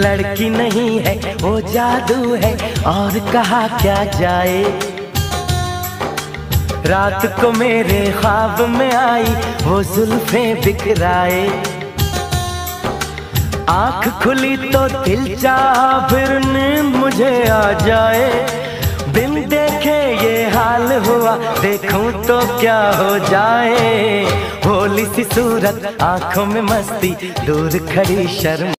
लड़की नहीं है वो जादू है और कहा क्या जाए। रात को मेरे ख्वाब में आई वो जुल्फें बिखराए। आँख खुली तो दिल चाहा फिर नींद मुझे आ जाए। बिन देखे ये हाल हुआ देखूं तो क्या हो जाए। भोली सी सूरत आंखों में मस्ती दूर खड़ी शर्म